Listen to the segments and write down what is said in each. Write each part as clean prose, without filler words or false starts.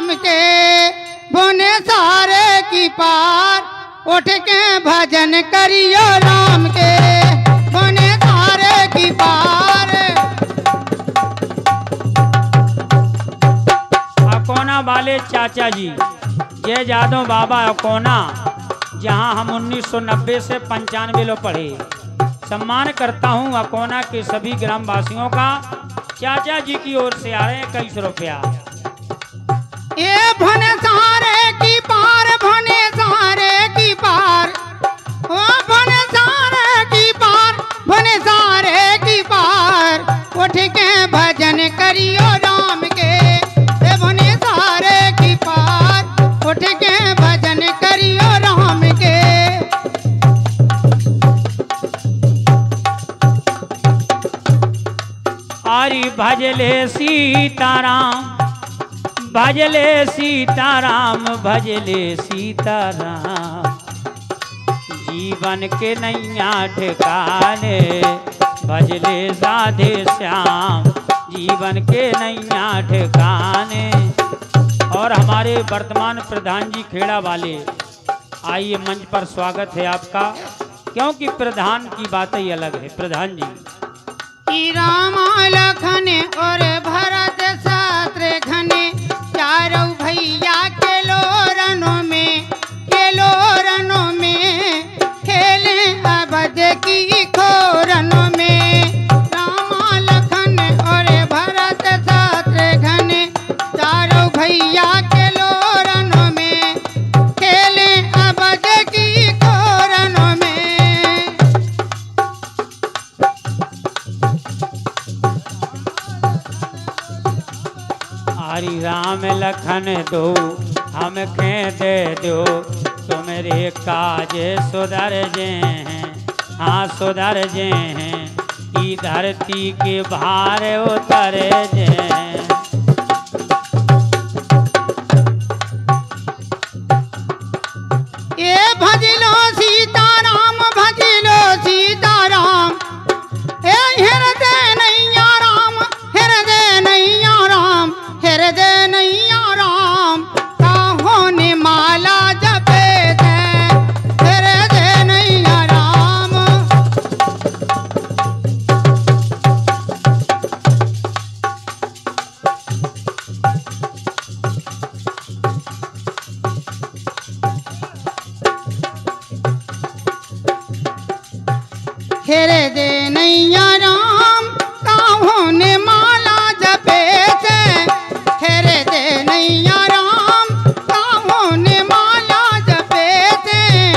राम के भुने सारे की पार उठ के भजन करियो राम के भुने सारे की पार। अकोना वाले चाचा जी जय जादव बाबा अकोना, जहां हम 1990 से 95 लो पढ़े। सम्मान करता हूं अकोना के सभी ग्रामवासियों का। चाचा जी की ओर से आ रहे हैं 21 रुपया। ये भुने सारे की पार भुने सारे की पार ओ भुने सारे की पार भुने सारे की पार उठ के भजन करियो राम के भुने सारे की पार उठ के भजन करियो राम के। हरि भजले सीताराम भजले सीताराम भजले सीताराम, जीवन के नैया ठिकाने भजले राधे श्याम, जीवन के नैया ठिकाने। और हमारे वर्तमान प्रधान जी खेड़ा वाले, आइए मंच पर स्वागत है आपका, क्योंकि प्रधान की बात ही अलग है। प्रधान जी राम लखन और भरत शत्रुघ्न चारों भैया के लोरनों में खेले अवध की खोरनों में। राम लखन और भरत शत्रुघ्न चारों भैया के लोरनों में खेले अवध की खोरनों में। हरि राम लखन दो हमके दे दो, तुम्हारे काज सुधर जे हैं, हाँ सुधर जे हैं, ई धरती के भार उतर जे हैं। ये भजलो सीताराम भजलो सीताराम हे हृदय नैया राम हृदय नैया राम हृदय नैया राम काहों ने माला जपे थे हृदय नैया राम। हृदय नैया राम काहों ने माला जपे थे हृदय नैया राम काहों ने माला जपे थे।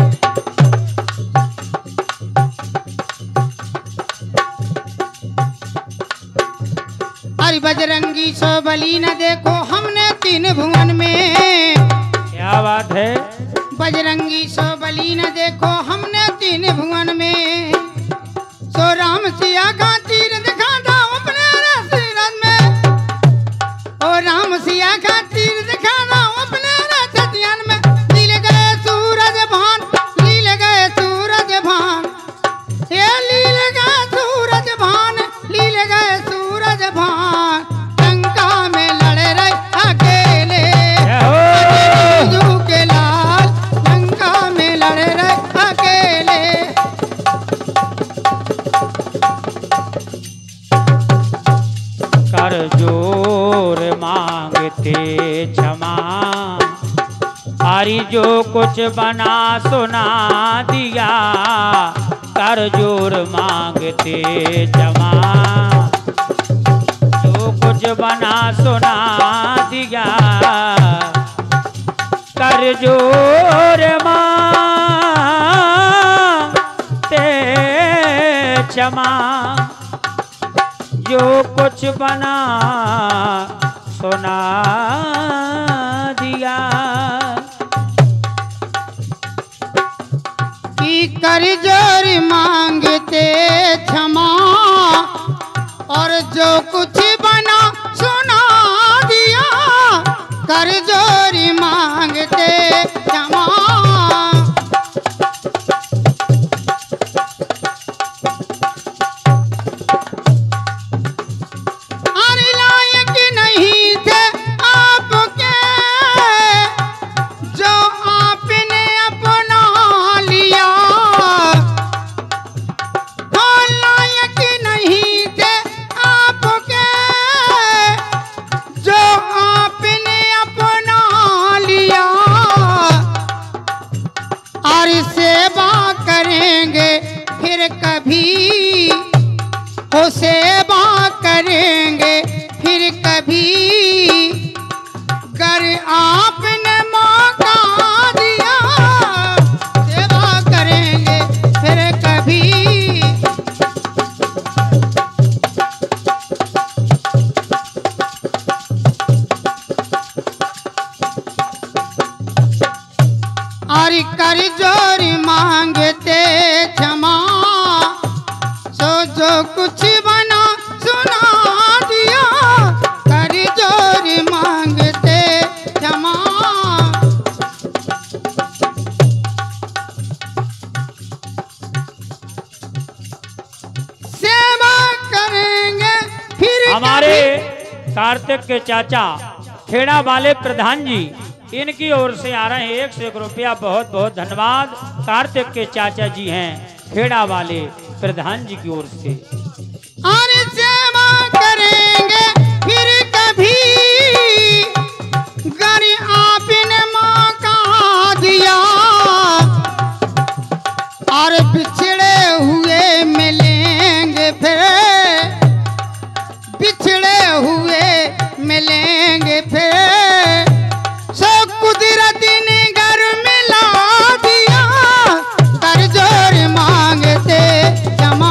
अरे बजरंगी सो बली न देखो हमने तीन भुवन में। क्या बात है। बजरंगी सो बली न देखो हमने तीन भुवन में। सो राम सिया का तीर दिखा दो अपने रथ में। ओ राम सिया का तीर दिखा दो अपने रथ में। लील गए सूरज भान लील गए सूरज भान ये लील गए सूरज भान लील गए सूरज भान। लंका में लड़ रहे अकेले के लाल लंका में लड़ रहे अकेले। कर जोर मांगते क्षमा, हरि जो कुछ बना सुना दिया। कर जोर मांगते क्षमा, जो कुछ बना सुना दिया। कर जोर मांगते क्षमा, जो कुछ बना सुना दिया। कि कर जोर मांगते क्षमा और जो कुछ बना सुना दिया। कर जोर मांगते क्षमा अरे लायक नहीं थे आपके फिर कभी हो सेवा करेंगे फिर कभी कर आपने मौका दिया सेवा करेंगे फिर कभी। और कर जोर मांगते क्षमा सो जो कुछ बना सुना दिया कर जोर मांगते क्षमा। सेवा करेंगे फिर हमारे कार्तिक के चाचा खेड़ा वाले प्रधान जी इनकी ओर से आ रहे हैं 101 रुपया। बहुत बहुत धन्यवाद। कार्तिक के चाचा जी हैं खेड़ा वाले प्रधान जी की ओर से। और सेवा करेंगे फिर कभी गर आपने मौका दिया और बिछड़े हुए मिलेंगे फिर बिछड़े हुए मिलेंगे फिर सो कुदरत ने घर मिला दिया कर जोर मांगते क्षमा।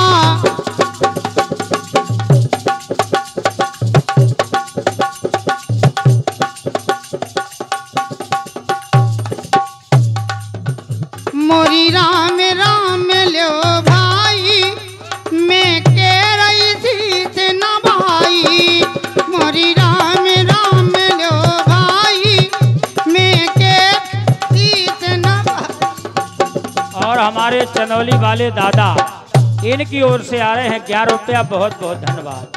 मोरी राम राम लो भाई मैं कह रही थी से न भाई मोरी राम राम लो भाई मैं कह रही से न भाई। और हमारे चंदौली वाले दादा इनकी ओर से आ रहे हैं 11 रुपया। बहुत बहुत धन्यवाद।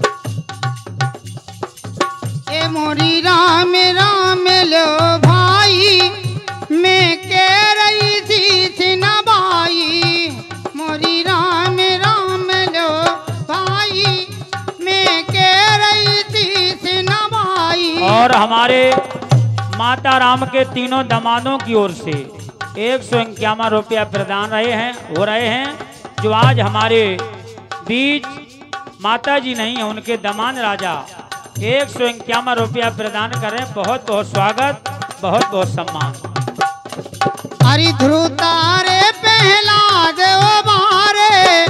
ए मोरी राम राम लो भाई मैं कह रही थी न भाई मोरी राम राम लो भाई मैं कह रही थी न भाई। और हमारे माता राम के तीनों दामादों की ओर से 151 रुपया प्रदान हो रहे हैं जो आज हमारे बीच माता जी नहीं है उनके दामाद राजा 151 रुपया प्रदान करें। बहुत बहुत स्वागत बहुत बहुत सम्मान। हरि ध्रुव तारे पहला देव बारे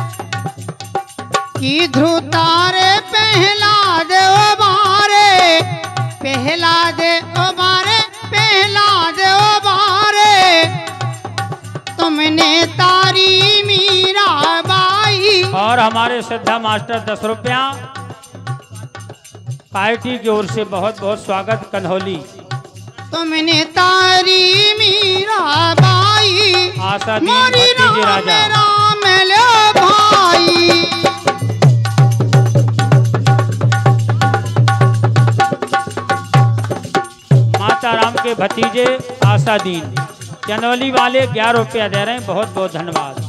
की ध्रुव तारे पहला देव बारे पहला देव बारे पहला देव बारे तुमने तारी मीरा बाई। और हमारे श्रद्धा मास्टर 10 रुपया पार्टी की ओर से बहुत बहुत स्वागत। कन्हौली तुमने तारी मीरा बाई आशा दी मोरी भतीजे राम राजा। राम लो भाई। माता राम के भतीजे आशा दीन चंदौली वाले 11 रुपया दे रहे हैं। बहुत बहुत धन्यवाद।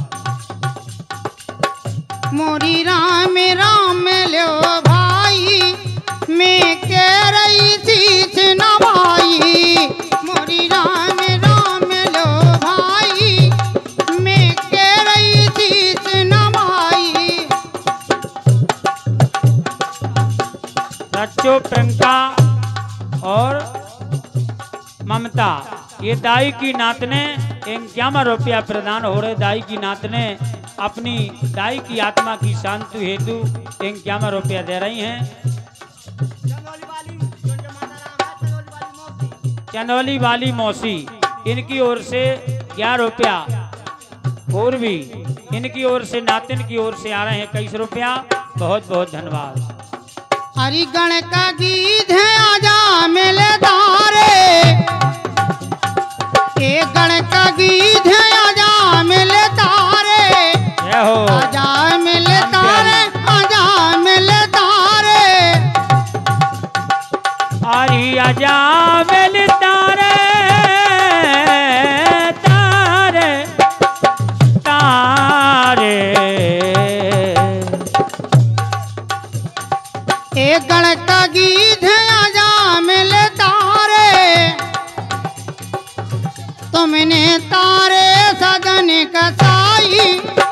मोरी राम राम लो भाई मैं कह रही थी न भाई मोरी राम राम लो भाई मैं कह रही थी न भाई। रच्चो प्रियंका और ममता ये दाई की नात ने 51 रुपया प्रदान हो रहे। दाई की नात ने अपनी दाई की आत्मा की शांति हेतु 51 रुपया दे रही हैं। चंदौली वाली मौसी इनकी ओर से 11 रुपया और भी इनकी ओर से नातिन की ओर से आ रहे हैं 21 रुपया। बहुत बहुत धन्यवाद। हरिगण का गीत है आजा मेले तारे एक गण का गीत है आजा मेले तारे जय हो आजा मेले तारे आजा मेले तारे आरी आजा मेले तारे तारे तारे एक गण का गीत है आजा मेले तारे तुमने तारे सदन कसाई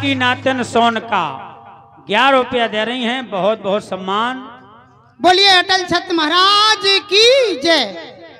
की नातिन सोन का 11 रुपया दे रही हैं। बहुत बहुत सम्मान। बोलिए अटल छत्र महाराज की जय।